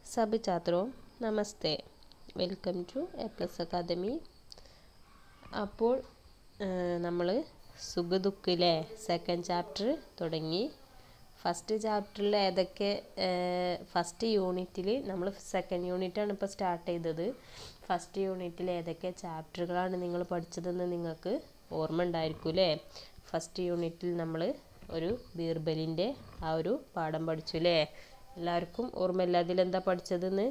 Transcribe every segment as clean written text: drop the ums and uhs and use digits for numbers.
सभी छात्रों नमस्ते welcome to A plus academy. അപ്പോൾ നമ്മൾ സുഖദുഃഖിലെ സെക്കൻഡ് ചാപ്റ്റർ തുടങ്ങി. ഫസ്റ്റ് ചാപ്റ്ററിൽ ഏതൊക്കെ ഫസ്റ്റ് യൂണിറ്റിൽ നമ്മൾ സെക്കൻഡ് യൂണിറ്റാണ് ഇപ്പോൾ സ്റ്റാർട്ട് ചെയ്തത്. ഫസ്റ്റ് യൂണിറ്റിൽ ഏതൊക്കെ ചാപ്റ്ററുകളാണ് നിങ്ങൾ പഠിച്ചതെന്ന് നിങ്ങൾക്ക് ഓർമ്മ ഉണ്ടായിരിക്കും അല്ലേ? ഫസ്റ്റ് യൂണിറ്റിൽ നമ്മൾ ഒരു ബീർബലിൻ്റെ ആ ഒരു പാഠം പഠിച്ചു അല്ലേ? എല്ലാവർക്കും ഓർമ്മയില്ല അതിലെന്താ പഠിച്ചതെന്ന്?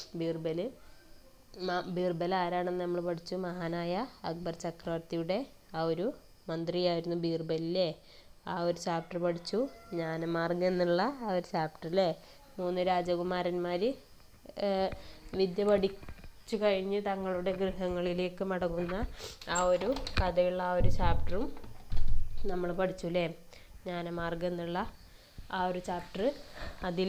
ബീർബൽ ആരാണെന്ന് നമ്മൾ പഠിച്ചു. മഹാനായ അക്ബർ ചക്രവർത്തിയുടെ ആ ഒരു മന്ത്രിയായിരുന്നു ബീർബലില്ലേ. ആ ഒരു ചാപ്റ്റർ പഠിച്ചു. ജ്ഞാനമാർഗ്ഗം എന്നുള്ള ആ ഒരു ചാപ്റ്റർ അല്ലേ. 3 രാജകുമാരന്മാർ വിദ്യ പഠിച്ചു കഴിഞ്ഞ് തങ്ങളുടെ ഗൃഹങ്ങളിലേക്ക് മടങ്ങുന്ന ആ ഒരു കഥയുള്ള ആ ഒരു ചാപ്റ്ററും നമ്മൾ പഠിച്ചു അല്ലേ. ജ്ഞാനമാർഗ്ഗം എന്നുള്ള ആ ഒരു ചാപ്റ്റർ. അതിൽ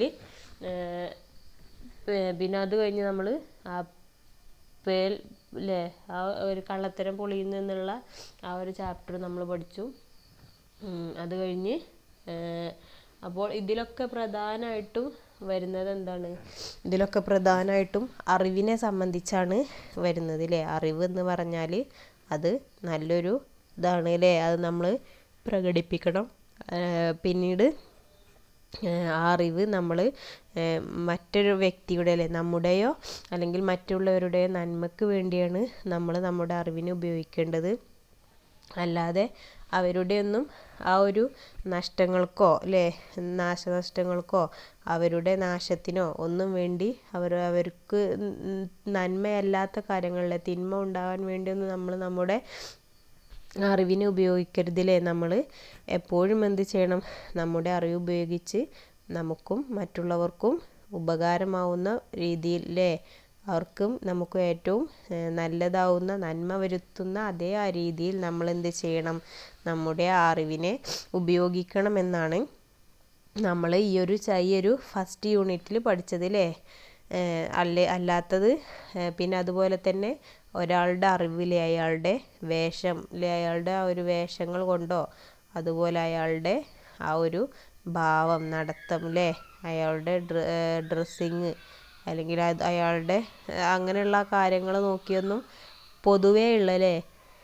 പിന്നെ അത് കഴിഞ്ഞ് നമ്മൾ ആ അല്ലേ ആ ഒരു കള്ളത്തരം പൊളിയുന്നു എന്നുള്ള ആ ഒരു ചാപ്റ്റർ നമ്മൾ പഠിച്ചു. അത് കഴിഞ്ഞ് അപ്പോൾ ഇതിലൊക്കെ പ്രധാനമായിട്ടും വരുന്നത് എന്താണ്? ഇതിലൊക്കെ പ്രധാനമായിട്ടും അറിവിനെ സംബന്ധിച്ചാണ് വരുന്നത് അല്ലേ. അറിവ് എന്ന് പറഞ്ഞാൽ അത് നല്ലൊരു ഇതാണ് അല്ലേ. അത് നമ്മൾ പ്രകടിപ്പിക്കണം. പിന്നീട് ആ അറിവ് നമ്മൾ മറ്റൊരു വ്യക്തിയുടെ അല്ലേ നമ്മുടെയോ അല്ലെങ്കിൽ മറ്റുള്ളവരുടെയോ നന്മയ്ക്ക് വേണ്ടിയാണ് നമ്മൾ നമ്മുടെ അറിവിനെ ഉപയോഗിക്കേണ്ടത്. അല്ലാതെ അവരുടെയൊന്നും ആ ഒരു നഷ്ടങ്ങൾക്കോ അല്ലേ നാശനഷ്ടങ്ങൾക്കോ അവരുടെ നാശത്തിനോ ഒന്നും വേണ്ടി അവർക്ക് നന്മയല്ലാത്ത കാര്യങ്ങളിലെ തിന്മ ഉണ്ടാകാൻ വേണ്ടിയൊന്നും നമ്മൾ നമ്മുടെ അറിവിനെ ഉപയോഗിക്കരുതില്ലേ. നമ്മൾ എപ്പോഴും എന്ത് ചെയ്യണം? നമ്മുടെ അറിവ് ഉപയോഗിച്ച് നമുക്കും മറ്റുള്ളവർക്കും ഉപകാരമാവുന്ന രീതിയിലേ അവർക്കും നമുക്ക് ഏറ്റവും നല്ലതാവുന്ന നന്മ വരുത്തുന്ന അതേ ആ രീതിയിൽ നമ്മൾ എന്ത് ചെയ്യണം? നമ്മുടെ അറിവിനെ ഉപയോഗിക്കണമെന്നാണ് നമ്മൾ ഈ ഒരു ഫസ്റ്റ് യൂണിറ്റിൽ പഠിച്ചതില്ലേ. അല്ലാത്തത് പിന്നെ അതുപോലെ തന്നെ ഒരാളുടെ അറിവിലെ അയാളുടെ വേഷം അല്ലെ അയാളുടെ ആ ഒരു വേഷങ്ങൾ കൊണ്ടോ അതുപോലെ അയാളുടെ ആ ഒരു ഭാവം നടത്തം അല്ലേ അയാളുടെ ഡ്രസ്സിങ് അല്ലെങ്കിൽ അയാളുടെ അങ്ങനെയുള്ള കാര്യങ്ങൾ നോക്കിയൊന്നും പൊതുവേ ഉള്ളല്ലേ.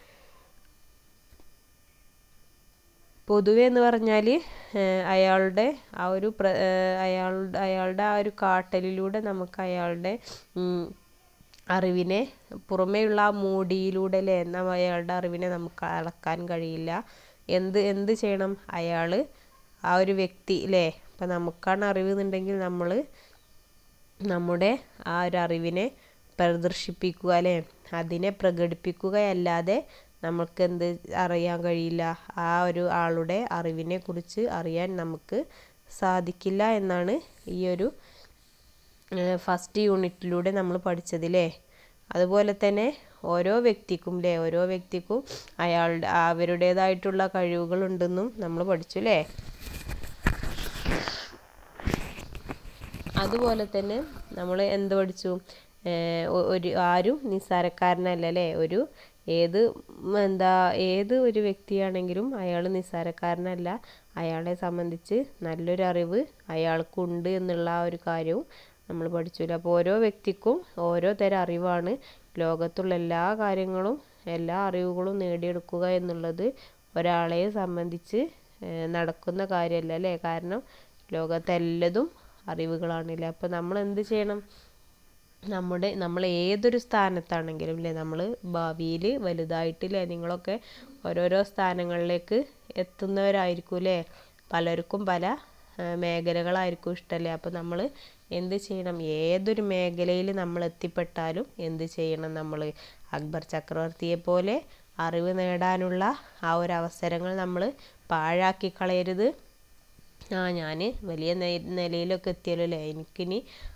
പൊതുവെ എന്ന് പറഞ്ഞാൽ അയാളുടെ ആ ഒരു അയാളുടെ ആ ഒരു കാട്ടലിലൂടെ നമുക്ക് അയാളുടെ അറിവിനെ പുറമേയുള്ള ആ മൂടിയിലൂടെ അല്ലേ അയാളുടെ അറിവിനെ നമുക്ക് അളക്കാൻ കഴിയില്ല. എന്ത് ചെയ്യണം? അയാൾ ആ ഒരു വ്യക്തി അല്ലേ. അപ്പം നമുക്കാണ് അറിവ് എന്നുണ്ടെങ്കിൽ നമ്മൾ നമ്മുടെ ആ ഒരു അറിവിനെ പ്രദർശിപ്പിക്കുക അല്ലേ അതിനെ പ്രകടിപ്പിക്കുകയല്ലാതെ നമുക്ക് എന്ത് അറിയാൻ കഴിയില്ല? ആ ഒരു ആളുടെ അറിവിനെ കുറിച്ച് അറിയാൻ നമുക്ക് സാധിക്കില്ല എന്നാണ് ഈ ഒരു ഫസ്റ്റ് യൂണിറ്റിലൂടെ നമ്മൾ പഠിച്ചതില്ലേ. അതുപോലെ തന്നെ ഓരോ വ്യക്തിക്കും അവരുടേതായിട്ടുള്ള കഴിവുകളുണ്ടെന്നും നമ്മൾ പഠിച്ചു അല്ലേ. അതുപോലെ തന്നെ നമ്മൾ എന്ത് പഠിച്ചു? ആരും നിസ്സാരക്കാരനല്ല അല്ലേ. ഏത് ഒരു വ്യക്തിയാണെങ്കിലും അയാൾ നിസ്സാരക്കാരനല്ല. അയാളെ സംബന്ധിച്ച് നല്ലൊരു അറിവ് അയാൾക്കുണ്ട് എന്നുള്ള ആ ഒരു കാര്യവും നമ്മൾ പഠിച്ചില്ല. അപ്പോൾ ഓരോ വ്യക്തിക്കും ഓരോ തരം അറിവാണ്. ലോകത്തുള്ള എല്ലാ കാര്യങ്ങളും എല്ലാ അറിവുകളും നേടിയെടുക്കുക എന്നുള്ളത് ഒരാളെ സംബന്ധിച്ച് നടക്കുന്ന കാര്യമല്ല അല്ലേ. കാരണം ലോകത്തെല്ലതും അറിവുകളാണില്ലേ. അപ്പോൾ നമ്മൾ എന്ത് ചെയ്യണം? നമ്മൾ ഏതൊരു സ്ഥാനത്താണെങ്കിലും അല്ലേ നമ്മൾ ഭാവിയിൽ വലുതായിട്ടില്ലേ നിങ്ങളൊക്കെ ഓരോരോ സ്ഥാനങ്ങളിലേക്ക് എത്തുന്നവരായിരിക്കും അല്ലേ. പലർക്കും പല മേഖലകളായിരിക്കും ഇഷ്ടമല്ലേ. അപ്പോൾ നമ്മൾ എന്ത് ചെയ്യണം? ഏതൊരു മേഖലയിൽ നമ്മൾ എത്തിപ്പെട്ടാലും എന്ത് ചെയ്യണം? നമ്മൾ അക്ബർ ചക്രവർത്തിയെ പോലെ അറിവ് നേടാനുള്ള ആ ഒരു അവസരങ്ങൾ നമ്മൾ പാഴാക്കി കളയരുത്. ഞാൻ വലിയ നിലയിലൊക്കെ എത്തിയല്ലോ അല്ലേ എനിക്കിനി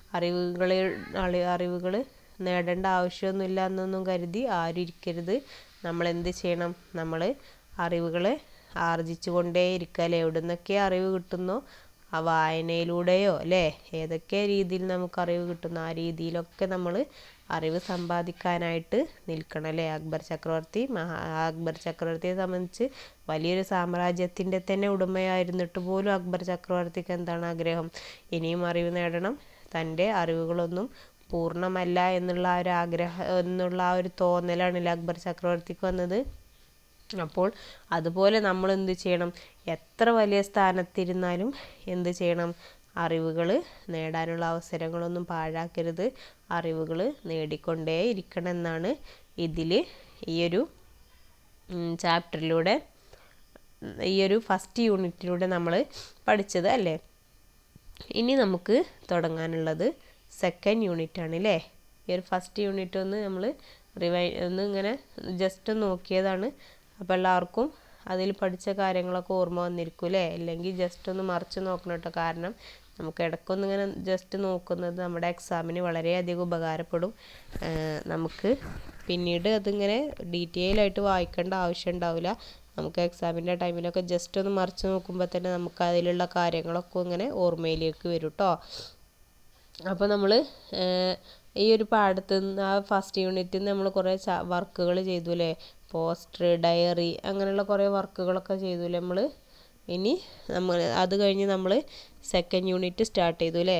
അറിവുകൾ നേടേണ്ട ആവശ്യമൊന്നുമില്ല എന്നൊന്നും കരുതി ആരും ഇരിക്കരുത്. നമ്മൾ എന്ത് ചെയ്യണം? നമ്മൾ അറിവുകൾ ആർജിച്ചു കൊണ്ടേയിരിക്കുക അല്ലേ. എവിടെ നിന്നൊക്കെ അറിവ് കിട്ടുന്നോ ആ വായനയിലൂടെയോ അല്ലേ ഏതൊക്കെ രീതിയിൽ നമുക്ക് അറിവ് കിട്ടുന്നു ആ രീതിയിലൊക്കെ നമ്മൾ അറിവ് സമ്പാദിക്കാനായിട്ട് നിൽക്കണം അല്ലേ. അക്ബർ ചക്രവർത്തിയെ സംബന്ധിച്ച് വലിയൊരു സാമ്രാജ്യത്തിൻ്റെ തന്നെ ഉടമയായിരുന്നിട്ട് പോലും അക്ബർ ചക്രവർത്തിക്ക് എന്താണ് ആഗ്രഹം? ഇനിയും അറിവ് നേടണം, തൻ്റെ അറിവുകളൊന്നും പൂർണ്ണമല്ല എന്നുള്ള ആ ഒരു എന്നുള്ള ആ ഒരു തോന്നലാണല്ലോ അക്ബർ ചക്രവർത്തിക്ക് വന്നത്. അപ്പോൾ അതുപോലെ നമ്മൾ എന്ത് ചെയ്യണം, എത്ര വലിയ സ്ഥാനത്തിരുന്നാലും എന്ത് ചെയ്യണം, അറിവുകൾ നേടാനുള്ള അവസരങ്ങളൊന്നും പാഴാക്കരുത്, അറിവുകൾ നേടിക്കൊണ്ടേ ഇരിക്കണം എന്നാണ് ഇതിൽ ഈ ഒരു ചാപ്റ്ററിലൂടെ, ഈ ഒരു ഫസ്റ്റ് യൂണിറ്റിലൂടെ നമ്മൾ പഠിച്ചത് അല്ലേ. ഇനി നമുക്ക് തുടങ്ങാനുള്ളത് സെക്കൻഡ് യൂണിറ്റ് ആണ് അല്ലേ. ഈ ഒരു ഫസ്റ്റ് യൂണിറ്റ് ഒന്ന് നമ്മൾ ഒന്ന് ഇങ്ങനെ ജസ്റ്റ് നോക്കിയതാണ്. അപ്പോൾ എല്ലാവർക്കും അതിൽ പഠിച്ച കാര്യങ്ങളൊക്കെ ഓർമ്മ വന്നിരിക്കും അല്ലേ. അല്ലെങ്കിൽ ജസ്റ്റ് ഒന്ന് മറിച്ച് നോക്കണം കേട്ടോ. കാരണം നമുക്ക് ഇടയ്ക്കൊന്നിങ്ങനെ ജസ്റ്റ് നോക്കുന്നത് നമ്മുടെ എക്സാമിന് വളരെയധികം ഉപകാരപ്പെടും. നമുക്ക് പിന്നീട് അതിങ്ങനെ ഡീറ്റെയിൽ ആയിട്ട് വായിക്കേണ്ട ആവശ്യം ഉണ്ടാവില്ല. നമുക്ക് എക്സാമിൻ്റെ ടൈമിലൊക്കെ ജസ്റ്റ് ഒന്ന് മറിച്ച് നോക്കുമ്പോൾ തന്നെ നമുക്ക് അതിലുള്ള കാര്യങ്ങളൊക്കെ ഇങ്ങനെ ഓർമ്മയിലേക്ക് വരും കേട്ടോ. അപ്പോൾ നമ്മൾ ഈ ഒരു പാഠത്ത് നിന്ന് ആ ഫസ്റ്റ് യൂണിറ്റിൽ നിന്ന് നമ്മൾ കുറേ വർക്കുകൾ ചെയ്തു അല്ലേ. പോസ്റ്റർ, ഡയറി, അങ്ങനെയുള്ള കുറേ വർക്കുകളൊക്കെ ചെയ്തു അല്ലേ നമ്മൾ. ഇനി നമ്മൾ അത് കഴിഞ്ഞ് നമ്മൾ സെക്കൻഡ് യൂണിറ്റ് സ്റ്റാർട്ട് ചെയ്തു അല്ലേ.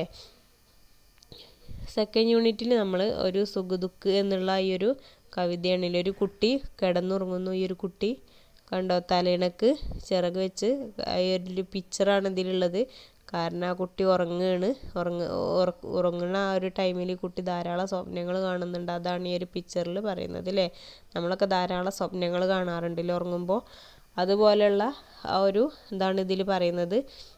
സെക്കൻഡ് യൂണിറ്റിൽ നമ്മൾ ഒരു സുഖദുഃഖ് എന്നുള്ള ഈ ഒരു കവിതയാണില്ലേ. ഒരു കുട്ടി കിടന്നുറങ്ങുന്നു. ഈ ഒരു കുട്ടി കണ്ടോ, തലയിണക്ക് ചിറക് വെച്ച്. ഈ ഒരു പിക്ചറാണ് ഇതിലുള്ളത്. കാരണം ആ കുട്ടി ഉറങ്ങുന്ന ആ ഒരു ടൈമിൽ കുട്ടി ധാരാളം സ്വപ്നങ്ങൾ കാണുന്നുണ്ട്. അതാണ് ഈ ഒരു പിക്ചറിൽ പറയുന്നത് അല്ലേ. നമ്മളൊക്കെ ധാരാളം സ്വപ്നങ്ങൾ കാണാറുണ്ടല്ലോ ഉറങ്ങുമ്പോൾ. അതുപോലെയുള്ള ആ ഒരു ഇതാണ് ഇതിൽ പറയുന്നത്.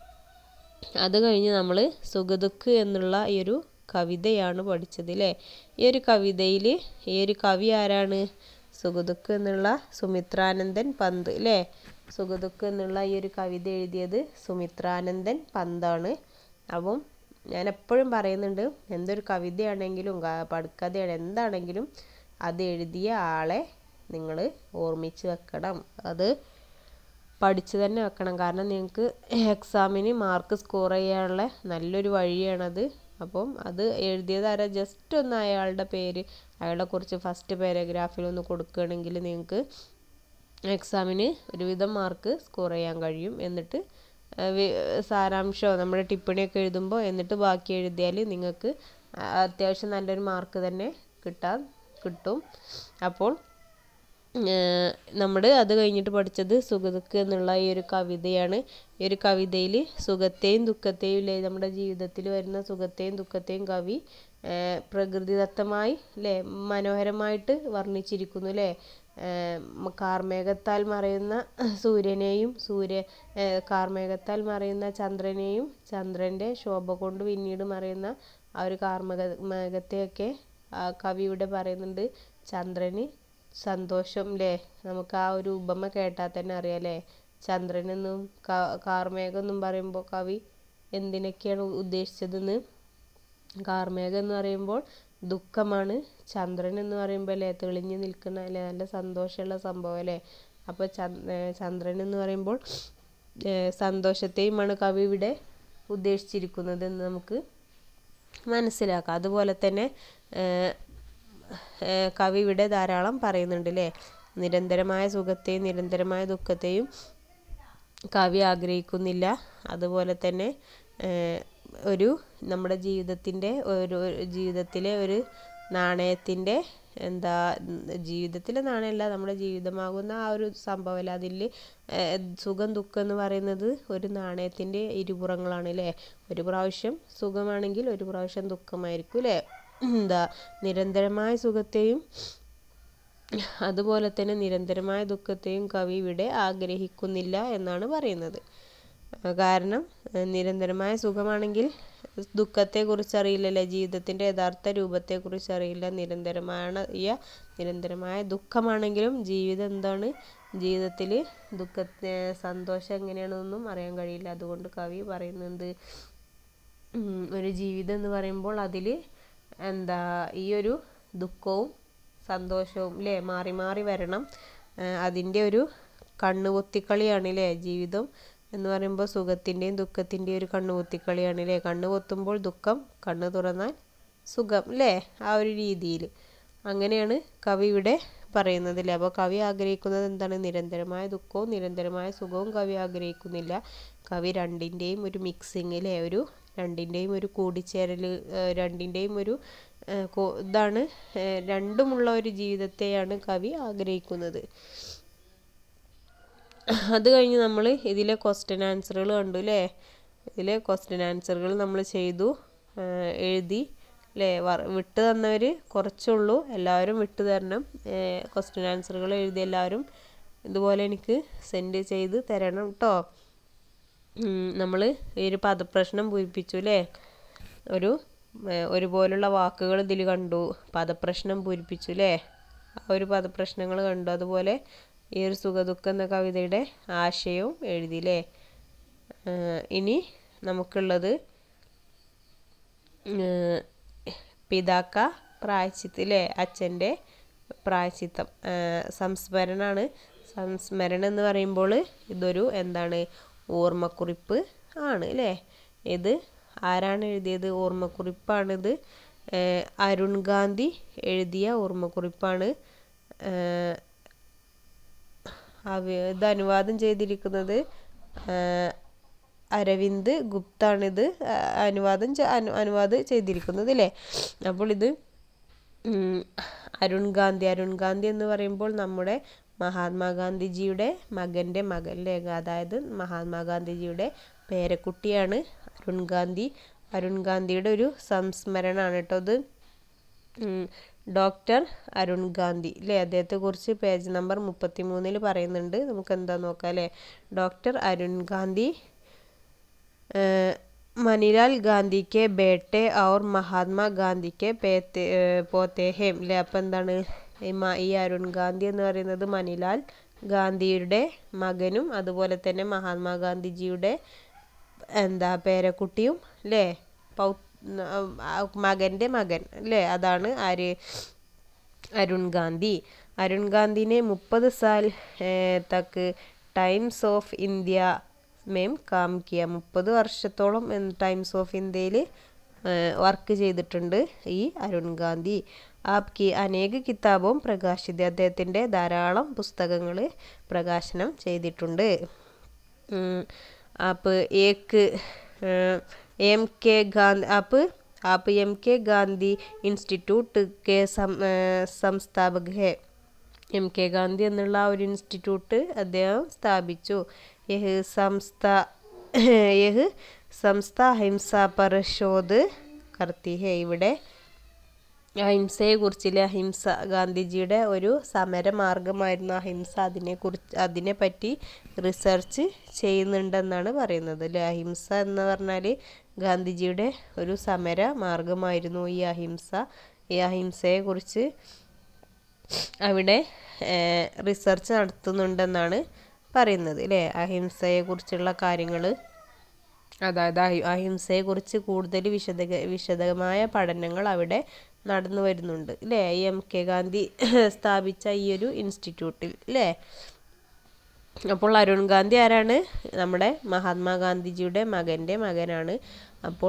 അത് കഴിഞ്ഞ് നമ്മൾ സുഖദുഃഖ് എന്നുള്ള ഈ ഒരു കവിതയാണ് പഠിച്ചത് അല്ലേ. ഈ ഒരു കവിതയിൽ ഈ ഒരു കവി ആരാണ്? സുഖദുഃഖ് എന്നുള്ള സുമിത്രാനന്ദൻ പന്ത് അല്ലേ. സുഖദുഃഖ് എന്നുള്ള ഈ ഒരു കവിത എഴുതിയത് സുമിത്രാനന്ദൻ പന്താണ്. അപ്പം ഞാൻ എപ്പോഴും പറയുന്നുണ്ട്, എന്തൊരു കവിതയാണെങ്കിലും പടുക്കഥയാണ് എന്താണെങ്കിലും അത് എഴുതിയ ആളെ നിങ്ങൾ ഓർമ്മിച്ച് വെക്കണം. അത് പഠിച്ച് തന്നെ വെക്കണം. കാരണം നിങ്ങൾക്ക് എക്സാമിന് മാർക്ക് സ്കോർ ചെയ്യാനുള്ള നല്ലൊരു വഴിയാണത്. അപ്പം അത് എഴുതിയത് ആരാ, ജസ്റ്റ് ഒന്ന് അയാളുടെ പേര്, അയാളെ കുറിച്ച് ഫസ്റ്റ് പാരഗ്രാഫിലൊന്ന് കൊടുക്കുകയാണെങ്കിൽ നിങ്ങൾക്ക് എക്സാമിന് ഒരുവിധം മാർക്ക് സ്കോർ ചെയ്യാൻ കഴിയും. എന്നിട്ട് സാരാംശമോ നമ്മുടെ ടിപ്പണിയൊക്കെ എഴുതുമ്പോൾ എന്നിട്ട് ബാക്കി എഴുതിയാൽ നിങ്ങൾക്ക് അത്യാവശ്യം നല്ലൊരു മാർക്ക് തന്നെ കിട്ടും. അപ്പോൾ നമ്മൾ അത് കഴിഞ്ഞിട്ട് പഠിച്ചത് സുഖദുഃഖ് എന്നുള്ള ഈ ഒരു കവിതയാണ്. ഈ ഒരു കവിതയിൽ സുഖത്തെയും ദുഃഖത്തെയും അല്ലേ, നമ്മുടെ ജീവിതത്തിൽ വരുന്ന സുഖത്തെയും ദുഃഖത്തെയും കവി പ്രകൃതിദത്തമായി അല്ലേ മനോഹരമായിട്ട് വർണ്ണിച്ചിരിക്കുന്നു അല്ലേ. കാർമേഘത്താൽ മറയുന്ന സൂര്യനെയും കാർമേഘത്താൽ മറയുന്ന ചന്ദ്രനെയും ചന്ദ്രൻ്റെ ശോഭ കൊണ്ട് പിന്നീട് മറയുന്ന ആ ഒരു കാർമേഘത്തെയൊക്കെ കവിയുടെ പറയുന്നുണ്ട്. ചന്ദ്രന് സന്തോഷം അല്ലേ. നമുക്ക് ആ ഒരു ഉപമ കേട്ടാൽ തന്നെ അറിയാം അല്ലേ. ചന്ദ്രനെന്നും കാർമേഘം എന്നും പറയുമ്പോൾ കവി എന്തിനൊക്കെയാണ് ഉദ്ദേശിച്ചതെന്ന്. കാർമേഘം എന്ന് പറയുമ്പോൾ ദുഃഖമാണ്. ചന്ദ്രൻ എന്ന് പറയുമ്പോൾ അല്ലേ തെളിഞ്ഞു നിൽക്കുന്ന അല്ലേ നല്ല സന്തോഷമുള്ള സംഭവം അല്ലേ. അപ്പോൾ ചന്ദ്രൻ എന്ന് പറയുമ്പോൾ സന്തോഷത്തെയുമാണ് കവി ഇവിടെ ഉദ്ദേശിച്ചിരിക്കുന്നത് എന്ന് നമുക്ക് മനസ്സിലാക്കാം. അതുപോലെ തന്നെ കവി ഇവിടെ ധാരാളം പറയുന്നുണ്ട് അല്ലേ. നിരന്തരമായ സുഖത്തെയും നിരന്തരമായ ദുഃഖത്തെയും കവി ആഗ്രഹിക്കുന്നില്ല. അതുപോലെ തന്നെ നമ്മുടെ ജീവിതത്തിലെ ഒരു നാണയത്തിൻ്റെ ജീവിതത്തിലെ നാണയമല്ല, നമ്മുടെ ജീവിതമാകുന്ന ആ ഒരു സംഭവമല്ല. അതിൽ സുഖം ദുഃഖം എന്ന് പറയുന്നത് ഒരു നാണയത്തിൻ്റെ ഇരുപുറങ്ങളാണ് അല്ലേ. ഒരു പ്രാവശ്യം സുഖമാണെങ്കിൽ ഒരു പ്രാവശ്യം ദുഃഖമായിരിക്കും അല്ലേ. നിരന്തരമായ സുഖത്തെയും അതുപോലെ തന്നെ നിരന്തരമായ ദുഃഖത്തെയും കവി ഇവിടെ ആഗ്രഹിക്കുന്നില്ല എന്നാണ് പറയുന്നത്. കാരണം നിരന്തരമായ സുഖമാണെങ്കിൽ ദുഃഖത്തെക്കുറിച്ച് അറിയില്ലല്ലേ, ജീവിതത്തിൻ്റെ യഥാർത്ഥ രൂപത്തെക്കുറിച്ച് അറിയില്ല. നിരന്തരമായ ദുഃഖമാണെങ്കിലും ജീവിതം എന്താണ്, ജീവിതത്തിൽ സന്തോഷം എങ്ങനെയാണെന്നൊന്നും അറിയാൻ കഴിയില്ല. അതുകൊണ്ട് കവി പറയുന്നത് ഒരു ജീവിതം എന്ന് പറയുമ്പോൾ അതിൽ ഈ ഒരു ദുഃഖവും സന്തോഷവും അല്ലേ മാറി മാറി വരണം. അതിൻ്റെ ഒരു കണ്ണുപൊത്തിക്കളിയാണ് അല്ലേ ജീവിതം എന്ന് പറയുമ്പോൾ. സുഖത്തിൻ്റെയും ദുഃഖത്തിൻ്റെയും ഒരു കണ്ണുപൊത്തിക്കളിയാണ് അല്ലേ. കണ്ണ് പൊത്തുമ്പോൾ ദുഃഖം, കണ്ണ് തുറന്നാൽ സുഖം അല്ലേ. ആ ഒരു രീതിയിൽ അങ്ങനെയാണ് കവി ഇവിടെ പറയുന്നത് അല്ലേ. അപ്പോൾ കവി ആഗ്രഹിക്കുന്നത് എന്താണ്, നിരന്തരമായ ദുഃഖവും നിരന്തരമായ സുഖവും കവി ആഗ്രഹിക്കുന്നില്ല. കവി രണ്ടിൻ്റെയും ഒരു മിക്സിങ് അല്ലേ, ഒരു രണ്ടിൻ്റെയും ഒരു കൂടിച്ചേരൽ, രണ്ടിൻ്റെയും ഒരു ഇതാണ്, രണ്ടുമുള്ള ഒരു ജീവിതത്തെയാണ് കവി ആഗ്രഹിക്കുന്നത്. അത് കഴിഞ്ഞ് നമ്മൾ ഇതിലെ ക്വസ്റ്റ്യൻ ആൻസറുകൾ കണ്ടു അല്ലേ. ഇതിലെ ക്വസ്റ്റ്യൻ ആൻസറുകൾ നമ്മൾ ചെയ്തു, എഴുതി അല്ലേ. വിട്ട് തന്നവർ കുറച്ചുള്ളൂ, എല്ലാവരും വിട്ടു തരണം. ക്വസ്റ്റ്യൻ ആൻസറുകൾ എഴുതി എല്ലാവരും ഇതുപോലെ എനിക്ക് സെൻഡ് ചെയ്ത് തരണം കേട്ടോ. നമ്മൾ ഈ ഒരു പദപ്രശ്നം പൂരിപ്പിച്ചു അല്ലേ. ഒരുപോലുള്ള വാക്കുകൾ ഇതിൽ കണ്ടു, പദപ്രശ്നം പൂരിപ്പിച്ചു അല്ലേ. ആ ഒരു പദപ്രശ്നങ്ങൾ കണ്ടു. അതുപോലെ ഈ ഒരു സുഖദുഃഖം എന്ന കവിതയുടെ ആശയവും എഴുതിയില്ലേ. ഇനി നമുക്കുള്ളത് പിതാക്ക പ്രായശ്ചിത്തം അല്ലേ. അച്ഛൻ്റെ പ്രായശ്ചിത്തം സംസ്മരണമാണ്. സംസ്മരണം എന്ന് പറയുമ്പോൾ ഇതൊരു എന്താണ്, ഓർമ്മക്കുറിപ്പ് ആണ് അല്ലേ. ഇത് ആരാണ് എഴുതിയത്? ഓർമ്മക്കുറിപ്പാണിത്. അരുൺ ഗാന്ധി എഴുതിയ ഓർമ്മക്കുറിപ്പാണ്. ഇത് അനുവാദം ചെയ്തിരിക്കുന്നത് അരവിന്ദ് ഗുപ്താണിത് അനുവാദം ചെയ്തിരിക്കുന്നത് അല്ലേ. അപ്പോൾ ഇത് അരുൺ ഗാന്ധി എന്ന് പറയുമ്പോൾ നമ്മുടെ മഹാത്മാഗാന്ധിജിയുടെ മകൻ്റെ മകൻ അല്ലേ. അതായത് മഹാത്മാഗാന്ധിജിയുടെ പേരക്കുട്ടിയാണ് അരുൺ ഗാന്ധിയുടെ ഒരു സംസ്മരണമാണ് കേട്ടോ ഇത്. ഡോക്ടർ അരുൺ ഗാന്ധി അല്ലേ, അദ്ദേഹത്തെക്കുറിച്ച് പേജ് നമ്പർ 33 പറയുന്നുണ്ട്. നമുക്ക് എന്താ നോക്കാം അല്ലേ. ഡോക്ടർ അരുൺ ഗാന്ധി മണിലാൽ ഗാന്ധി കെ ബേട്ടെ और മഹാത്മാ ഗാന്ധി കെ പോത്തെ ഹേ അല്ലേ. അപ്പം എന്താണ്, ഈ അരുൺ ഗാന്ധി എന്ന് പറയുന്നത് മണിലാൽ ഗാന്ധിയുടെ മകനും അതുപോലെ തന്നെ മഹാത്മാഗാന്ധിജിയുടെ പേരക്കുട്ടിയും അല്ലേ, മകൻ്റെ മകൻ അല്ലേ. അതാണ് ആര്, അരുൺ ഗാന്ധി ने 30 साल तक ടൈംസ് ഓഫ് ഇന്ത്യ മേം കാം കിയ. 30 വർഷത്തോളം ടൈംസ് ഓഫ് ഇന്ത്യയിൽ വർക്ക് ചെയ്തിട്ടുണ്ട് ഈ അരുൺ ഗാന്ധി. ആപ്കി അനേക കിതാബും പ്രകാശിത, അദ്ദേഹത്തിൻ്റെ ധാരാളം പുസ്തകങ്ങൾ പ്രകാശനം ചെയ്തിട്ടുണ്ട്. आप एम के गांधी इंस्टीट्यूट के സംസ്ഥാപക് ഹെ. എം കെ ഗാന്ധി എന്നുള്ള ഒരു ഇൻസ്റ്റിറ്റ്യൂട്ട് അദ്ദേഹം സ്ഥാപിച്ചു. യഹ് സംസ്ഥ അഹിംസ पर शोध करती है. ഇവിടെ അഹിംസയെക്കുറിച്ചില്ല, അഹിംസ ഗാന്ധിജിയുടെ ഒരു സമരമാർഗമായിരുന്നു അഹിംസ. അതിനെപ്പറ്റി റിസർച്ച് ചെയ്യുന്നുണ്ടെന്നാണ് പറയുന്നത് അല്ലേ. അഹിംസ എന്ന് പറഞ്ഞാൽ ഗാന്ധിജിയുടെ ഒരു സമര മാർഗമായിരുന്നു ഈ അഹിംസ. ഈ അഹിംസയെക്കുറിച്ച് അവിടെ റിസർച്ച് നടത്തുന്നുണ്ടെന്നാണ് പറയുന്നത് അല്ലേ. അഹിംസയെക്കുറിച്ചുള്ള കാര്യങ്ങൾ, അതായത് അഹിംസയെക്കുറിച്ച് കൂടുതൽ വിശദമായ പഠനങ്ങൾ അവിടെ നടന്നു വരുന്നുണ്ട് അല്ലേ. എം കെ ഗാന്ധി സ്ഥാപിച്ച ഈ ഒരു ഇൻസ്റ്റിറ്റ്യൂട്ടിൽ അല്ലേ. അപ്പോൾ അരുൺ ഗാന്ധി ആരാണ്? നമ്മുടെ മഹാത്മാഗാന്ധിജിയുടെ മകൻ്റെ മകനാണ്. അപ്പോൾ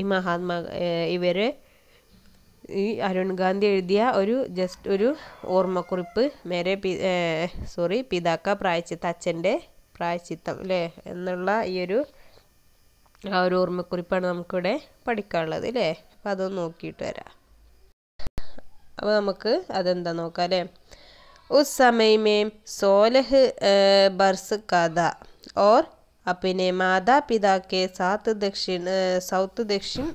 ഈ അരുൺ ഗാന്ധി എഴുതിയ ഒരു ഓർമ്മക്കുറിപ്പ് പിതാക്ക പ്രായശ്ചിത്തം, അച്ഛൻ്റെ പ്രായശ്ചിത്തം അല്ലേ എന്നുള്ള ഈ ഒരു ഓർമ്മക്കുറിപ്പാണ് നമുക്കിവിടെ പഠിക്കാനുള്ളത് അല്ലേ. അപ്പോൾ അതൊന്ന് നോക്കിയിട്ട് വരാം. അപ്പോൾ നമുക്ക് അതെന്താ നോക്കാം അല്ലേ. उस समय में 16 बरस का था और अपने माता पिता के साथ साउथ दक्षिण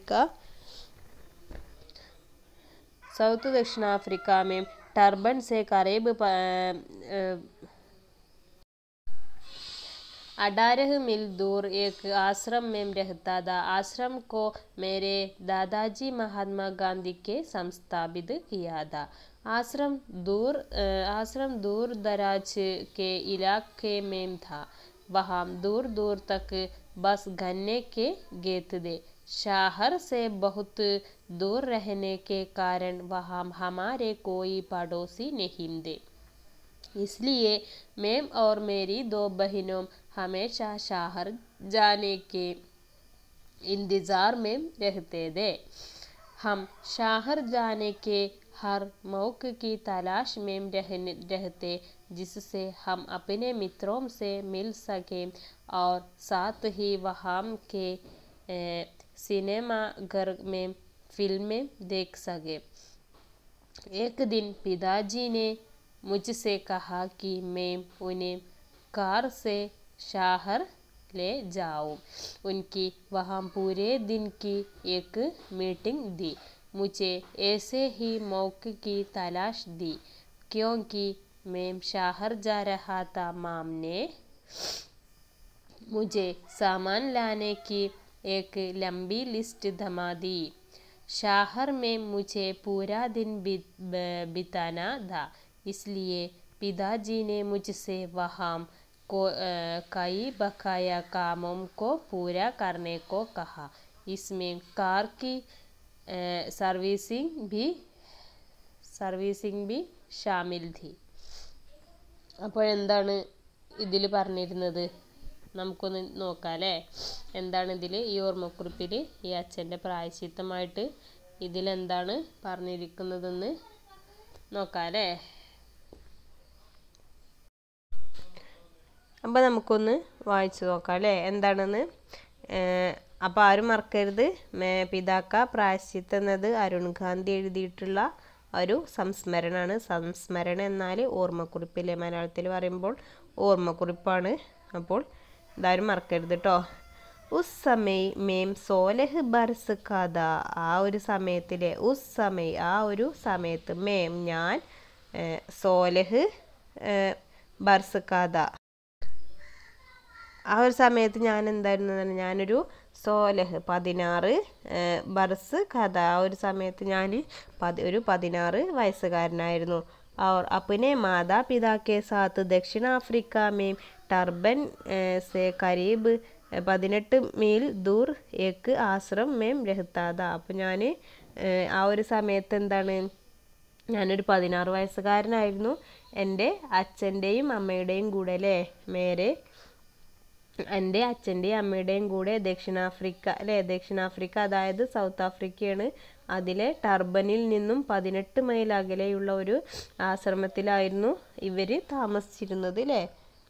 अफ्रीका में टर्बन से करीब 18 मील दूर एक आश्रम में रहता था. आश्रम को मेरे दादाजी महात्मा गांधी के संस्थापित किया था. आश्रम दूर दराज के इलाके में था. वहाँ दूर दूर तक बस गन्ने के खेत थे. शहर से बहुत दूर रहने के कारण वहाँ हमारे कोई पड़ोसी नहीं थे. इसलिए मैं और मेरी 2 बहनों हमेशा शहर जाने के इंतज़ार में रहते थे. हम शहर जाने के हर मौके की तलाश में रहते जिससे हम अपने मित्रों से मिल सकें और साथ ही वहाँ के सिनेमा घर में फिल्में देख सके। एक दिन पिताजी ने मुझसे कहा कि मैं उन्हें कार से शहर ले जाऊं। उनकी वहाँ पूरे दिन की एक मीटिंग दी। मुझे ऐसे ही मौके की तलाश दी क्योंकि मैं शहर जा रहा था। माम ने मुझे सामान लाने की एक लंबी लिस्ट थमा दी। शहर में मुझे पूरा दिन बिताना था, इसलिए पिताजी ने मुझसे वहाँ कई बकाया कामों को पूरा करने को कहा। इसमें कार की സർവീസിംഗ് भी ഷാമിൽ थी. അപ്പോൾ എന്താണ് ഇതിൽ പറഞ്ഞിരുന്നത് നമുക്കൊന്ന് നോക്കാം അല്ലേ. എന്താണ് ഇതിൽ ഈ ഓർമ്മക്കുറിപ്പിൽ ഈ അച്ഛൻ്റെ പ്രായശ്ചിത്തമായിട്ട് ഇതിലെന്താണ് പറഞ്ഞിരിക്കുന്നതെന്ന് നോക്കാം അല്ലേ. അപ്പോൾ നമുക്കൊന്ന് വായിച്ചു നോക്കാം അല്ലേ എന്താണെന്ന്. അപ്പോൾ ആരും മറക്കരുത്, പിതാക്ക പ്രായശ്ചിത്തം എന്നത് അരുൺ ഗാന്ധി എഴുതിയിട്ടുള്ള ഒരു സംസ്മരണമാണ്. സംസ്മരണ എന്നാൽ ഓർമ്മക്കുറിപ്പില്ലേ, മലയാളത്തിൽ പറയുമ്പോൾ ഓർമ്മക്കുറിപ്പാണ്. അപ്പോൾ ഇതാരും മറക്കരുത് കേട്ടോ. ഉസ് സമയ് മേം 16 ബർസ് കഥ, ആ ഒരു സമയത്തിലെ ഉസ് സമയ് ആ ഒരു സമയത്ത്, മേം ഞാൻ, 16 ബർസ് കഥ ആ ഒരു സമയത്ത് ഞാൻ എന്തായിരുന്നു, ഞാനൊരു 16 ബർസ് കഥ ആ ഒരു സമയത്ത് ഞാൻ ഒരു 16 വയസ്സുകാരനായിരുന്നു. और अपने माता पिता के साथ दक्षिण अफ्रीका में टर्बन से करीब 18 मील दूर एक आश्रम में रहता था. അപ്പോൾ ഞാൻ ആ ഒരു സമയത്ത് എന്താണ്, ഞാനൊരു 16 വയസ്സുകാരനായിരുന്നു. എൻ്റെ അച്ഛൻ്റെയും അമ്മയുടെയും കൂടെ അല്ലേ, എൻ്റെ അച്ഛൻ്റെയും അമ്മയുടെയും കൂടെ ദക്ഷിണാഫ്രിക്ക അല്ലേ, ദക്ഷിണാഫ്രിക്ക അതായത് സൗത്ത് ആഫ്രിക്കയാണ്. അതിലെ ടർബനിൽ നിന്നും 18 മൈൽ അകലെയുള്ള ഒരു ആശ്രമത്തിലായിരുന്നു ഇവർ താമസിച്ചിരുന്നത് അല്ലേ.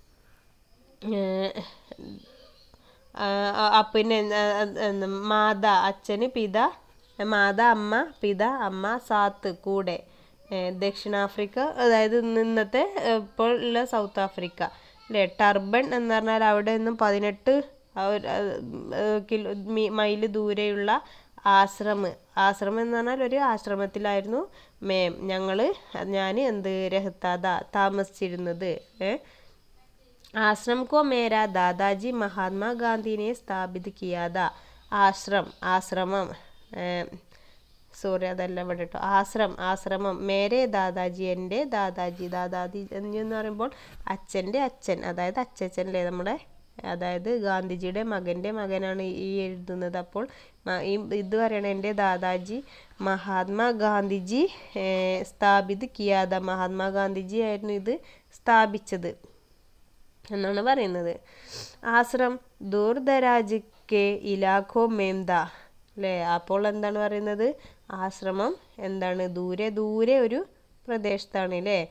പിന്നെ മാത അച്ഛന്, പിത മാത അമ്മ, പിത അമ്മ, സാത്ത് കൂടെ, ദക്ഷിണാഫ്രിക്ക അതായത് ഇന്നത്തെ ഇപ്പോൾ ഉള്ള സൗത്ത് ആഫ്രിക്ക അല്ലേ. ടർബൻ എന്ന് പറഞ്ഞാൽ അവിടെ നിന്നും 18 മൈൽ ദൂരെയുള്ള ആശ്രമം എന്ന് പറഞ്ഞാൽ ഒരു ആശ്രമത്തിലായിരുന്നു ഞാൻ രഹത്താദ താമസിച്ചിരുന്നത്. ആശ്രം കോ മേരാ ദാദാജി മഹാത്മാഗാന്ധിനെ സ്ഥാപിത് കിയാദ. ആശ്രമം സോറി അതല്ല ഇവിടെ കേട്ടോ, ആശ്രമം മേരെ ദാദാജി എൻ്റെ ദാദാജി എന്ന് പറയുമ്പോൾ അച്ഛൻ്റെ അച്ഛൻ അതായത് അച്ഛൻ അല്ലേ നമ്മുടെ, അതായത് ഗാന്ധിജിയുടെ മകനാണ് ഈ എഴുതുന്നത്. അപ്പോൾ ഇത് പറയണം എൻ്റെ ദാദാജി മഹാത്മാഗാന്ധിജി സ്ഥാപിത് കിയാദ, മഹാത്മാഗാന്ധിജി ആയിരുന്നു ഇത് സ്ഥാപിച്ചത് എന്നാണ് പറയുന്നത്. ആശ്രം ദൂർദരാജ് കെ ഇലാഖോ മേംദ അല്ലേ. അപ്പോൾ എന്താണ് പറയുന്നത്, ആശ്രമം എന്താണ് ദൂരെ ഒരു പ്രദേശത്താണ് അല്ലേ.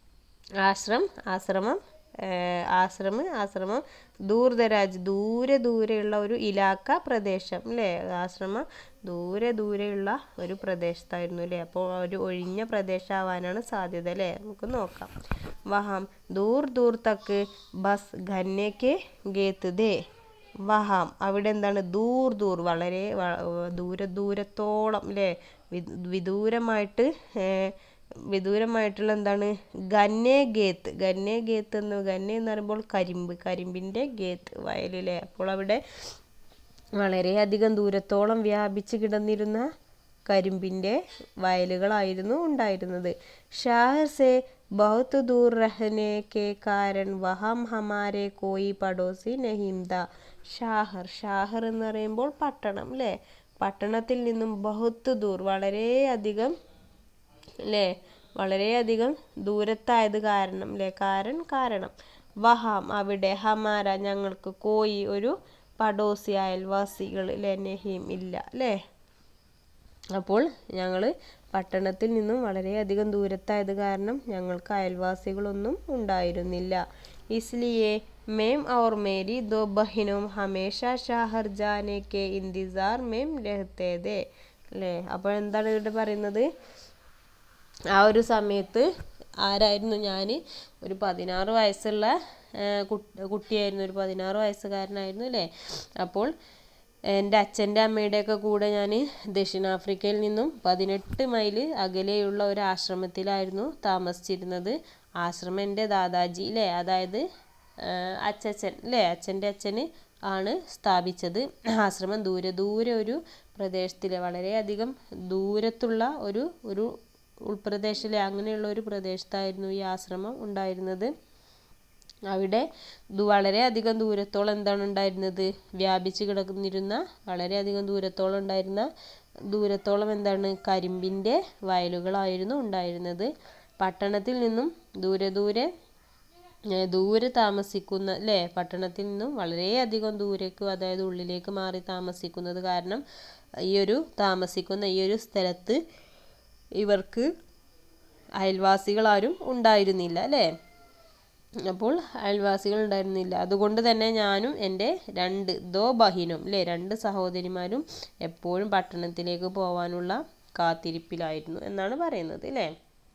ആശ്രമം ദൂർദരാജ് ദൂരെയുള്ള ഒരു ഇലാക്ക പ്രദേശം അല്ലേ. ആശ്രമം ദൂരെയുള്ള ഒരു പ്രദേശത്തായിരുന്നു അല്ലേ. അപ്പോൾ ഒരു ഒഴിഞ്ഞ പ്രദേശമാവാനാണ് സാധ്യത അല്ലേ. നമുക്ക് നോക്കാം. വഹാം ദൂർ തക്ക് ബസ് ഘന്നേക്ക് ഗേത്ത് ദേ. വഹാം അവിടെ എന്താണ്, ദൂർ വളരെ ദൂരത്തോളം അല്ലേ, വിദൂരമായിട്ടുള്ള എന്താണ്, ഗന്നെ ഗേത്ത് എന്ന് പറയുമ്പോൾ കരിമ്പിൻ്റെ ഗേത്ത് വയലിലെ. അപ്പോൾ അവിടെ വളരെയധികം ദൂരത്തോളം വ്യാപിച്ച് കിടന്നിരുന്ന കരിമ്പിൻ്റെ വയലുകളായിരുന്നു ഉണ്ടായിരുന്നത്. ഷഹർ സെ ബഹുത് ദൂർ രഹനെ കെ കാരൻ വഹം ഹമാരെ കോയി പടോസി നഹീം ദാ. ഷാഹർ എന്ന് പറയുമ്പോൾ പട്ടണം അല്ലേ. പട്ടണത്തിൽ നിന്നും ബഹുത്ത് ദൂർ വളരെയധികം ദൂരത്തായത് കാരണം അല്ലേ, കാരണം വഹാം അവിടെ, ഹമാര ഞങ്ങൾക്ക്, കോയി ഒരു, പടോസി അയൽവാസികൾ അല്ലേ, നഹീം ഇല്ല അല്ലേ. അപ്പോൾ ഞങ്ങൾ പട്ടണത്തിൽ നിന്നും വളരെയധികം ദൂരത്തായത് കാരണം ഞങ്ങൾക്ക് അയൽവാസികളൊന്നും ഉണ്ടായിരുന്നില്ല. ഇസ്ലിയെ मेम और मेरी दो बहनों हमेशा शहर जाने के इंतजार में रहते थे അല്ലേ. അപ്പോൾ എന്താണ് ഇവിടെ പറയുന്നത്, ആ ഒരു സമയത്ത് ആരായിരുന്നു, ഞാൻ ഒരു 16 വയസ്സുള്ള കുട്ടിയായിരുന്നു, ഒരു 16 വയസ്സുകാരനായിരുന്നു അല്ലേ. അപ്പോൾ എൻ്റെ അച്ഛൻ്റെ അമ്മയുടെയൊക്കെ കൂടെ ഞാൻ ദക്ഷിണാഫ്രിക്കയിൽ നിന്നും 18 മൈൽ അകലെയുള്ള ഒരു ആശ്രമത്തിലായിരുന്നു താമസിച്ചിരുന്നത്. ആശ്രമം എൻ്റെ ദാദാജി അല്ലേ, അതായത് അച്ഛൻ അല്ലേ, അച്ഛൻ്റെ അച്ഛന് ആണ് സ്ഥാപിച്ചത്. ആശ്രമം ദൂരെ ഒരു പ്രദേശത്തിലെ വളരെയധികം ദൂരത്തുള്ള ഒരു ഉൾപ്രദേശത്തിലെ അങ്ങനെയുള്ള ഒരു പ്രദേശത്തായിരുന്നു ഈ ആശ്രമം ഉണ്ടായിരുന്നത്. അവിടെ വളരെയധികം ദൂരത്തോളം എന്താണ് ഉണ്ടായിരുന്നത്, വ്യാപിച്ച് കിടന്നിരുന്ന വളരെയധികം ദൂരത്തോളം എന്താണ് കരിമ്പിൻ്റെ വയലുകളായിരുന്നു ഉണ്ടായിരുന്നത്. പട്ടണത്തിൽ നിന്നും ദൂരെ താമസിക്കുന്ന അല്ലേ, പട്ടണത്തിൽ നിന്നും വളരെയധികം ദൂരേക്ക്, അതായത് ഉള്ളിലേക്ക് മാറി താമസിക്കുന്നത് കാരണം താമസിക്കുന്ന ഈ ഒരു സ്ഥലത്ത് ഇവർക്ക് അയൽവാസികളാരും ഉണ്ടായിരുന്നില്ല അല്ലേ. അപ്പോൾ അയൽവാസികൾ ഉണ്ടായിരുന്നില്ല. അതുകൊണ്ട് തന്നെ ഞാനും എൻ്റെ ദോ ബഹിനും അല്ലേ, 2 സഹോദരിമാരും എപ്പോഴും പട്ടണത്തിലേക്ക് പോകാനുള്ള കാത്തിരിപ്പിലായിരുന്നു എന്നാണ് പറയുന്നത് അല്ലേ.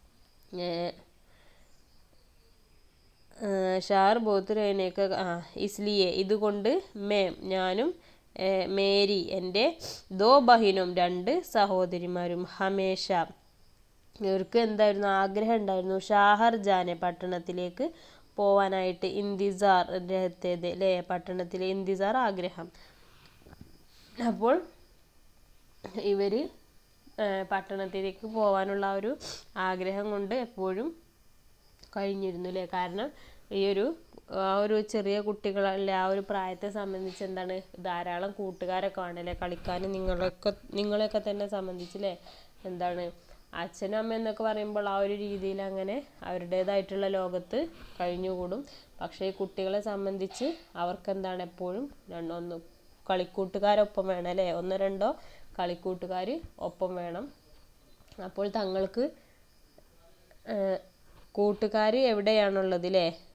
ഷാർ ബോത്ത് രഹനേക്ക് ഇസ്ലിയെ ഇതുകൊണ്ട് ഞാനും മേരി എൻ്റെ ദോ ബഹിനും 2 സഹോദരിമാരും ഹമേഷ ഇവർക്ക് എന്തായിരുന്നു ആഗ്രഹം ഉണ്ടായിരുന്നു, ഷാഹർ ജാനെ പട്ടണത്തിലേക്ക് പോവാനായിട്ട്, ഇന്തിസാർ രഹത്തേത് അല്ലേ, പട്ടണത്തിലെ ഇന്തിസാർ ആഗ്രഹം. അപ്പോൾ ഇവർ പട്ടണത്തിലേക്ക് പോകാനുള്ള ഒരു ആഗ്രഹം കൊണ്ട് എപ്പോഴും കഴിഞ്ഞിരുന്നു അല്ലേ. കാരണം ആ ഒരു ചെറിയ കുട്ടികളല്ലേ, ആ ഒരു പ്രായത്തെ സംബന്ധിച്ച് എന്താണ് ധാരാളം കൂട്ടുകാരൊക്കെ ആണല്ലേ കളിക്കാനും, നിങ്ങളെയൊക്കെ തന്നെ സംബന്ധിച്ചില്ലേ എന്താണ് അച്ഛനും അമ്മ എന്നൊക്കെ പറയുമ്പോൾ ആ ഒരു രീതിയിൽ അങ്ങനെ അവരുടേതായിട്ടുള്ള ലോകത്ത് കഴിഞ്ഞുകൂടും. പക്ഷേ ഈ കുട്ടികളെ സംബന്ധിച്ച് അവർക്ക് എന്താണ് എപ്പോഴും കളിക്കൂട്ടുകാരൊപ്പം വേണം അല്ലേ, 1-2 കളിക്കൂട്ടുകാർ ഒപ്പം വേണം. അപ്പോൾ തങ്ങൾക്ക് കൂട്ടുകാരെവിടെയാണുള്ളത്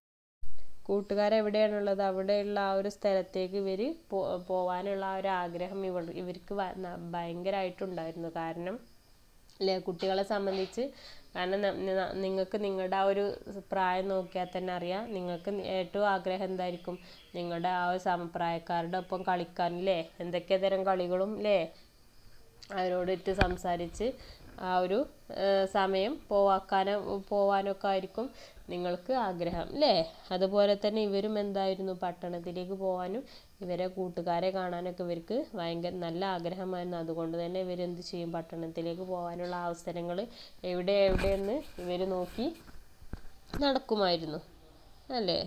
അവിടെയുള്ള ആ ഒരു സ്ഥലത്തേക്ക് ഇവർ പോവാനുള്ള ആ ഒരു ആഗ്രഹം ഇവർക്ക് ഭയങ്കരമായിട്ടുണ്ടായിരുന്നു. കാരണം അല്ലേ, കുട്ടികളെ സംബന്ധിച്ച്, കാരണം നിങ്ങൾക്ക് നിങ്ങളുടെ ആ ഒരു പ്രായം നോക്കിയാൽ തന്നെ അറിയാം, നിങ്ങൾക്ക് ഏറ്റവും ആഗ്രഹം എന്തായിരിക്കും, നിങ്ങളുടെ ആ ഒരു സമപ്രായക്കാരുടെ ഒപ്പം കളിക്കാനല്ലേ, എന്തൊക്കെ തരം കളികളും അല്ലേ അവരോടിട്ട് സംസാരിച്ച് ആ ഒരു സമയം പോവാനൊക്കെ ആയിരിക്കും നിങ്ങൾക്ക് ആഗ്രഹം അല്ലേ. അതുപോലെ തന്നെ ഇവരും എന്തായിരുന്നു പട്ടണത്തിലേക്ക് പോകാനും ഇവരെ കൂട്ടുകാരെ കാണാനൊക്കെ ഇവർക്ക് നല്ല ആഗ്രഹമായിരുന്നു. അതുകൊണ്ട് തന്നെ ഇവരെന്ത് ചെയ്യും, പട്ടണത്തിലേക്ക് പോകാനുള്ള അവസരങ്ങൾ എവിടെയെന്ന് ഇവർ നോക്കി നടക്കുമായിരുന്നു അല്ലേ.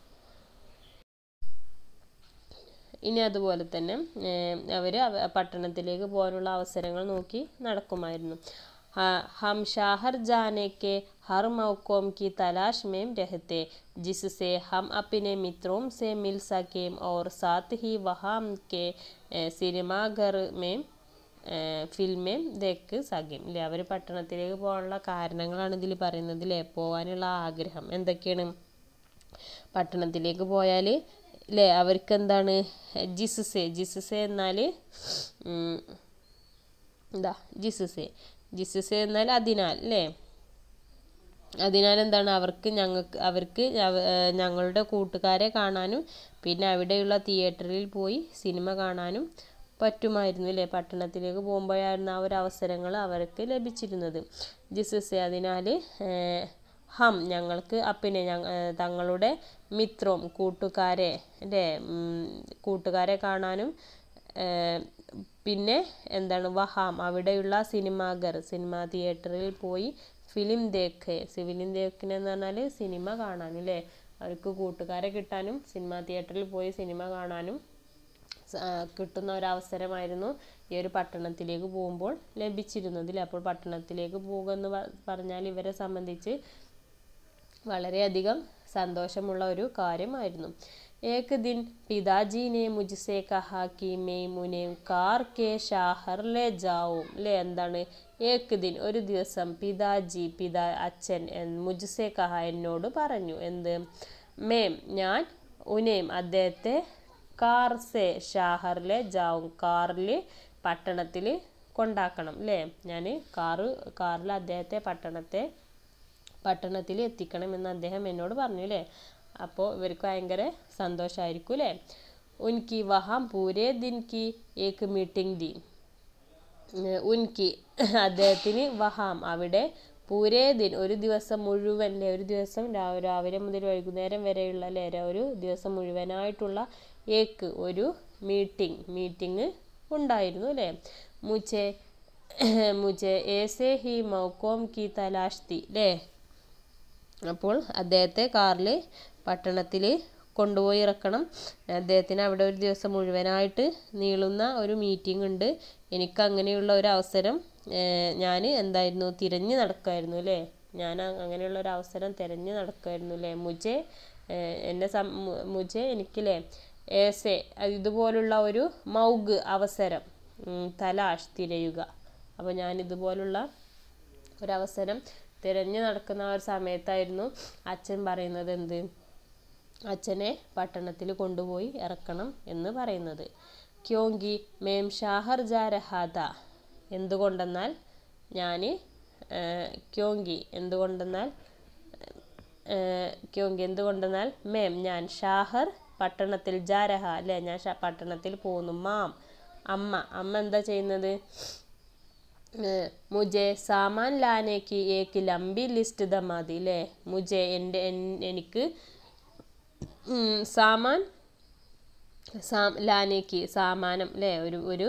ഇനി അതുപോലെ തന്നെ അവർ പട്ടണത്തിലേക്ക് പോകാനുള്ള അവസരങ്ങൾ നോക്കി നടക്കുമായിരുന്നു. हम शहर जाने के हर मौक़ों की तलाश में रहते जिससे हम अपने मित्रों से मिल सकें और साथ ही वहाँ के सिनेमाघर में ഫിലിമേം ദേക്ക് സഖ്യം അല്ലേ. അവർ പട്ടണത്തിലേക്ക് പോകാനുള്ള കാരണങ്ങളാണ് ഇതിൽ പറയുന്നത് അല്ലേ. പോകാനുള്ള ആഗ്രഹം എന്തൊക്കെയാണ്, പട്ടണത്തിലേക്ക് പോയാൽ അല്ലേ അവർക്ക് എന്താണ് ജിസ്സെ എന്നാൽ ജിസ്സെ എന്നാൽ അതിനാൽ അല്ലേ. അതിനാൽ എന്താണ് അവർക്ക് ഞങ്ങളുടെ കൂട്ടുകാരെ കാണാനും പിന്നെ അവിടെയുള്ള തിയേറ്ററിൽ പോയി സിനിമ കാണാനും പറ്റുമായിരുന്നു അല്ലേ. പട്ടണത്തിലേക്ക് പോകുമ്പോഴായിരുന്നു ആ ഒരു അവസരങ്ങൾ അവർക്ക് ലഭിച്ചിരുന്നത്. ജിസ്സെ അതിനാൽ ഞങ്ങൾക്ക് അപ്പിനെ തങ്ങളുടെ മിത്രം കൂട്ടുകാരെ അല്ലേ, കൂട്ടുകാരെ കാണാനും പിന്നെ എന്താണ് വഹാം അവിടെയുള്ള സിനിമാ തിയേറ്ററിൽ പോയി ഫിലിം ദേക്കിനെന്ന് പറഞ്ഞാൽ സിനിമ കാണാനും അല്ലേ. അവർക്ക് കൂട്ടുകാരെ കിട്ടാനും സിനിമാ തിയേറ്ററിൽ പോയി സിനിമ കാണാനും കിട്ടുന്ന ഒരവസരമായിരുന്നു ഈ ഒരു പട്ടണത്തിലേക്ക് പോകുമ്പോൾ ലഭിച്ചിരുന്നതിൽ. അപ്പോൾ പട്ടണത്തിലേക്ക് പോകുമെന്ന് പറഞ്ഞാൽ ഇവരെ സംബന്ധിച്ച് വളരെയധികം സന്തോഷമുള്ള ഒരു കാര്യമായിരുന്നു. एक दिन पिताजी ने मुझसे कहा कि मैं उन्हें कार के शहर ले जाऊं ले എന്താണ് एक दिन ഒരു ദിവസം അച്ഛൻ മുജ്സെ കഹ എന്നോട് പറഞ്ഞു എന്ത് ഞാൻ ഉനേം അദ്ദേഹത്തെ കാർ സെ ഷാഹറിലെ ജാവും കാറിൽ പട്ടണത്തിൽ കൊണ്ടാക്കണം അല്ലേ. ഞാൻ കാറിൽ അദ്ദേഹത്തെ പട്ടണത്തിൽ എത്തിക്കണമെന്ന് അദ്ദേഹം എന്നോട് പറഞ്ഞു അല്ലേ. അപ്പോൾ ഇവർക്ക് ഭയങ്കര സന്തോഷമായിരിക്കും അല്ലേ. ഉൻകി വഹാം പൂരേ ദിൻ കി ഏക് മീറ്റിംഗ് ദി. ഉൻകി അദ്ദേഹത്തിന് വഹാം അവിടെ പൂരേ ദിൻ ഒരു ദിവസം മുഴുവൻ അല്ലേ, ഒരു ദിവസം രാവിലെ മുതൽ വൈകുന്നേരം വരെയുള്ള അല്ലേ, ഒരു ദിവസം മുഴുവനായിട്ടുള്ള ഒരു മീറ്റിംഗ് ഉണ്ടായിരുന്നു അല്ലേ. മുझे ऐसे ही मौकों की तलाश थी അല്ലേ. അപ്പോൾ അദ്ദേഹത്തെ കാറിൽ പട്ടണത്തിൽ കൊണ്ടുപോയി ഇറക്കണം. അദ്ദേഹത്തിന് അവിടെ ഒരു ദിവസം മുഴുവനായിട്ട് നീളുന്ന ഒരു മീറ്റിംഗ് ഉണ്ട്. എനിക്ക് അങ്ങനെയുള്ള ഒരു അവസരം ഞാൻ എന്തായിരുന്നു തിരഞ്ഞു നടക്കുമായിരുന്നു അല്ലേ. ഞാൻ അങ്ങനെയുള്ള ഒരു അവസരം തിരഞ്ഞു നടക്കുമായിരുന്നു അല്ലേ. എനിക്കില്ലേ ഏസെ ഇതുപോലുള്ള ഒരു അവസരം തലാഷ് തിരയുക. അപ്പോൾ ഞാൻ ഇതുപോലുള്ള ഒരവസരം തിരഞ്ഞു നടക്കുന്ന ആ ഒരു സമയത്തായിരുന്നു അച്ഛൻ പറയുന്നത് അച്ഛനെ പട്ടണത്തിൽ കൊണ്ടുപോയി ഇറക്കണം എന്ന് പറയുന്നത്. ക്യോങ്കി മേം ഷാഹർ ജാ രഹാ താ. എന്തുകൊണ്ടെന്നാൽ മേം ഞാൻ ഷാഹർ പട്ടണത്തിൽ ജാ രഹാ അല്ലേ, ഞാൻ പട്ടണത്തിൽ പോകുന്നു. അമ്മ എന്താ ചെയ്യുന്നത്? മുझे സാമാൻ ലാനേക്ക് ഏക് ലംബി ലിസ്റ്റ് ദമാതി അല്ലേ. എനിക്ക് ലാനേക്ക് സാമാനം അല്ലേ, ഒരു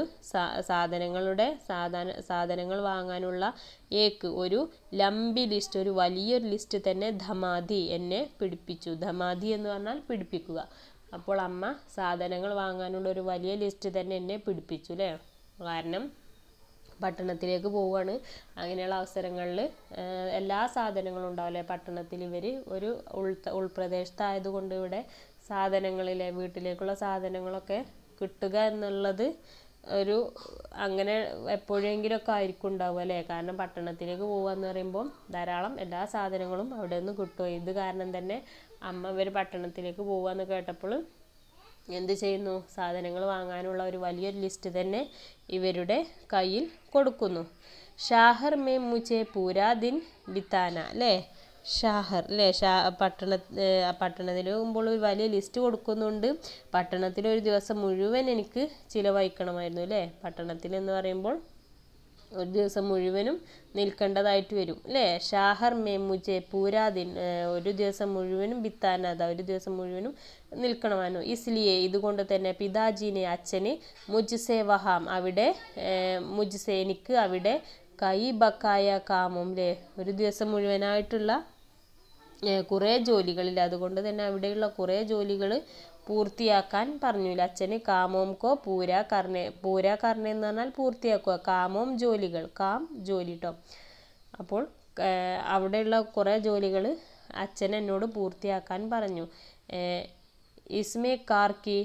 സാധനങ്ങൾ വാങ്ങാനുള്ള ഒരു ലംബി ലിസ്റ്റ്, ഒരു വലിയൊരു ലിസ്റ്റ് തന്നെ ധമാതി എന്നെ പിടിപ്പിച്ചു. ധമാതി എന്ന് പറഞ്ഞാൽ പിടിപ്പിക്കുക. അപ്പോൾ അമ്മ സാധനങ്ങൾ വാങ്ങാനുള്ള ഒരു വലിയ ലിസ്റ്റ് തന്നെ എന്നെ പിടിപ്പിച്ചു അല്ലേ. കാരണം പട്ടണത്തിലേക്ക് പോവുകയാണ്. അങ്ങനെയുള്ള അവസരങ്ങളിൽ എല്ലാ സാധനങ്ങളും ഉണ്ടാവില്ലേ പട്ടണത്തിൽ. ഇവർ ഒരു ഉൾപ്രദേശത്തായതുകൊണ്ട് ഇവിടെ സാധനങ്ങളിലെ വീട്ടിലേക്കുള്ള സാധനങ്ങളൊക്കെ കിട്ടുക എന്നുള്ളത് അങ്ങനെ എപ്പോഴെങ്കിലുമൊക്കെ ആയിരിക്കും ഉണ്ടാവുക അല്ലേ. കാരണം പട്ടണത്തിലേക്ക് പോകുക എന്ന് പറയുമ്പോൾ ധാരാളം എല്ലാ സാധനങ്ങളും അവിടെ നിന്ന് കിട്ടും. ഇത് കാരണം തന്നെ അമ്മ ഇവർ പട്ടണത്തിലേക്ക് പോകുക എന്ന് കേട്ടപ്പോൾ എന്ത് ചെയ്യുന്നു? സാധനങ്ങൾ വാങ്ങാനുള്ള ഒരു വലിയൊരു ലിസ്റ്റ് തന്നെ ഇവരുടെ കയ്യിൽ കൊടുക്കുന്നു. ഷാഹർ മേ മുझे പൂരാ ദിൻ ബിതാന അല്ലേ. ഷാഹർ അല്ലേ, പട്ടണത്തിൽ പോകുമ്പോൾ ഒരു വലിയ ലിസ്റ്റ് കൊടുക്കുന്നുണ്ട്. പട്ടണത്തിൽ ഒരു ദിവസം മുഴുവൻ എനിക്ക് ചിലവഴിക്കണമായിരുന്നു അല്ലേ. പട്ടണത്തിൽ എന്ന് പറയുമ്പോൾ ഒരു ദിവസം മുഴുവനും നിൽക്കേണ്ടതായിട്ട് വരും അല്ലേ. ഷാഹർ മേ മുझे പൂരാ ദിൻ ഒരു ദിവസം മുഴുവനും ബിത്താന ഒരു ദിവസം മുഴുവനും നിൽക്കണമായിരുന്നു. ഇസ്ലിയെ ഇതുകൊണ്ട് തന്നെ പിതാജീനെ അച്ഛന് മുജ്സെ വഹാം അവിടെ എനിക്ക് അവിടെ കൈ ബക്കായ കാമും അല്ലേ, ഒരു ദിവസം മുഴുവനായിട്ടുള്ള കുറേ ജോലികളില്ല. അതുകൊണ്ട് തന്നെ അവിടെയുള്ള കുറേ ജോലികൾ പൂർത്തിയാക്കാൻ പറഞ്ഞില്ല അച്ഛന്. കാമോംകോ പൂരാ കർണേ എന്ന് പറഞ്ഞാൽ പൂർത്തിയാക്കുക. കാമോം ജോലികൾ, ജോലി കേട്ടോ. അപ്പോൾ അവിടെയുള്ള കുറേ ജോലികൾ അച്ഛൻ എന്നോട് പൂർത്തിയാക്കാൻ പറഞ്ഞു. ഇസ്മേ കാർ കി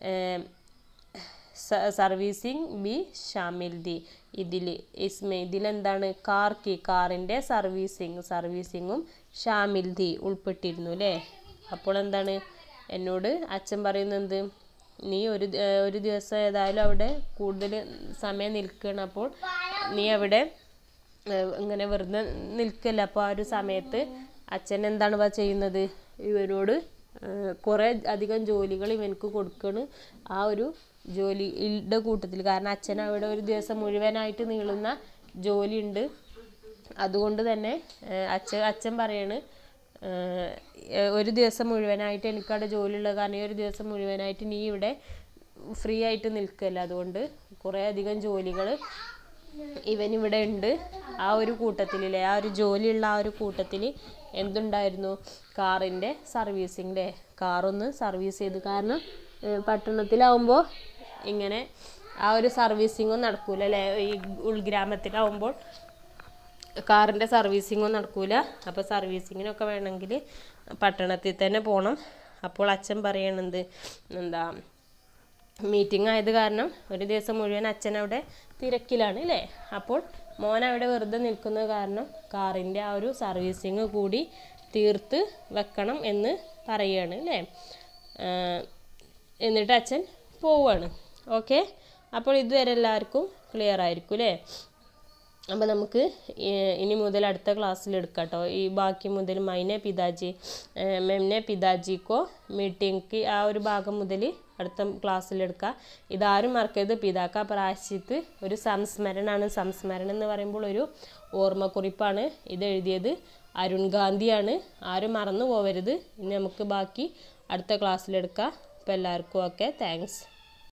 സർവീസിങ് ബി ഷാമിൽ ദി. ഇതിലെന്താണ്? കാറിൻ്റെ സർവീസിങ്ങും ഷാമിൽ ദി ഉൾപ്പെട്ടിരുന്നു അല്ലേ. അപ്പോൾ എന്താണ് എന്നോട് അച്ഛൻ പറയുന്നത്? നീ ഒരു ദിവസം ഏതായാലും അവിടെ കൂടുതൽ സമയം നിൽക്കണം. അപ്പോൾ നീ അവിടെ ഇങ്ങനെ വെറുതെ നിൽക്കല്ല. അപ്പോൾ ആ ഒരു സമയത്ത് അച്ഛൻ എന്താണ് ചെയ്യുന്നത്? ഇവരോട് കുറേ അധികം ജോലികൾ ഇവനക്ക് കൊടുക്കണം. ആ ഒരു ജോലിയുടെ കൂട്ടത്തിൽ, കാരണം അച്ഛൻ അവിടെ ഒരു ദിവസം മുഴുവനായിട്ട് നീളുന്ന ജോലിയുണ്ട്. അതുകൊണ്ട് തന്നെ അച്ഛൻ പറയാണ് ഒരു ദിവസം മുഴുവനായിട്ട് എനിക്കവിടെ ജോലിയുള്ളത് കാരണം ഒരു ദിവസം മുഴുവനായിട്ട് നീ ഇവിടെ ഫ്രീ ആയിട്ട് നിൽക്കല്ല. അതുകൊണ്ട് കുറേ അധികം ജോലികൾ ഇവനിവിടെ ഉണ്ട്. ആ ഒരു കൂട്ടത്തിലെ ആ ഒരു ജോലിയുള്ള ആ ഒരു കൂട്ടത്തിൽ എന്തുണ്ടായിരുന്നു? കാറിൻ്റെ സർവീസിങ്. കാറൊന്ന് സർവീസ് ചെയ്ത്, കാരണം പട്ടണത്തിലാവുമ്പോൾ ഇങ്ങനെ ആ ഒരു സർവീസിങ്ങും നടക്കൂല അല്ലേ. ഈ ഉൾഗ്രാമത്തിലാവുമ്പോൾ കാറിൻ്റെ സർവീസിങ്ങും നടക്കൂല. അപ്പോൾ സർവീസിങ്ങിനൊക്കെ വേണമെങ്കിൽ പട്ടണത്തിൽ തന്നെ പോകണം. അപ്പോൾ അച്ഛൻ പറയണത് മീറ്റിംഗ് ആയത് കാരണം ഒരു ദിവസം മുഴുവൻ അച്ഛൻ അവിടെ തിരക്കിലാണ് അല്ലേ. അപ്പോൾ മോൻ അവിടെ വെറുതെ നിൽക്കുന്നത് കാരണം കാറിൻ്റെ ആ ഒരു സർവീസിങ് കൂടി തീർത്ത് വെക്കണം എന്ന് പറയുകയാണ് അല്ലേ. എന്നിട്ട് അച്ഛൻ പോവുകയാണ്. ഓക്കെ, അപ്പോൾ ഇതുവരെ എല്ലാവർക്കും ക്ലിയർ ആയിരിക്കും അല്ലേ? അപ്പോൾ നമുക്ക് ഇനി മുതൽ അടുത്ത ക്ലാസ്സിൽ എടുക്കാം കേട്ടോ. ഈ ബാക്കി മുതൽ മൈനെ പിതാജിക്കോ മീറ്റിംഗ് ആ ഒരു ഭാഗം മുതൽ അടുത്ത ക്ലാസ്സിലെടുക്കുക. ഇതാരും മറക്കരുത്. പിതാക്ക പ്രായശ്ചിത്ത് ഒരു സംസ്മരണമാണ്. സംസ്മരണം എന്ന് പറയുമ്പോൾ ഒരു ഓർമ്മക്കുറിപ്പാണ്. ഇത് എഴുതിയത് അരുൺ ഗാന്ധിയാണ്. ആരും മറന്നു പോവരുത്. ഇനി നമുക്ക് ബാക്കി അടുത്ത ക്ലാസ്സിലെടുക്കാം. അപ്പോൾ എല്ലാവർക്കും ഓക്കെ, താങ്ക്സ്.